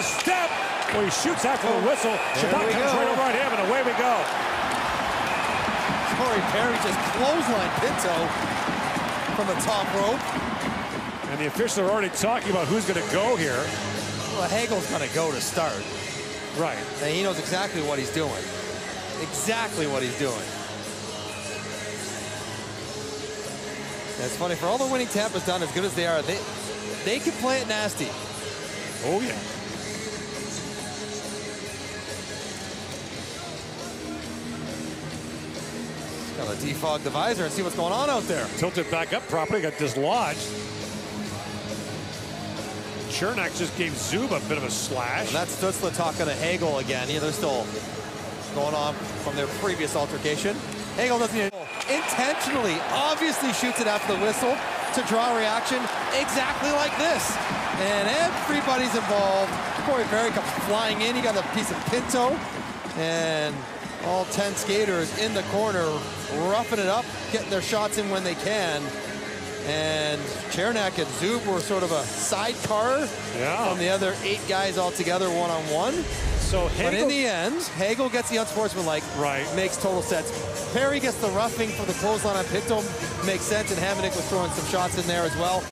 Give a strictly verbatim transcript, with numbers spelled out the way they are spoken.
step. Well, he shoots after the whistle. Shabbat comes right over on him, and away we go. Corey Perry just clothesline Pinto from the top rope. And the officials are already talking about who's going to go here. Well, Hagel's going to go to start. Right. And he knows exactly what he's doing. Exactly what he's doing. And it's funny, for all the winning Tampa's done, as good as they are, they, they can play it nasty. Oh, yeah. Gotta defog the visor and see what's going on out there. Tilted back up properly, got dislodged. Chernak just gave Zub a bit of a slash. And that's Stutzla talking to Hagel again. Yeah, they're still going on from their previous altercation. Hagel doesn't even intentionally, obviously shoots it after the whistle to draw a reaction exactly like this. And everybody's involved. Corey Perry comes flying in. He got a piece of Pinto. And all ten skaters in the corner, roughing it up, getting their shots in when they can. And Chernak and Zub were sort of a sidecar yeah. from the other eight guys all together one-on-one. So Hagel, but in the end, Hagel gets the unsportsmanlike. Right. Makes total sense. Perry gets the roughing for the clothesline on Pinto. Makes sense, and Hamonic was throwing some shots in there as well.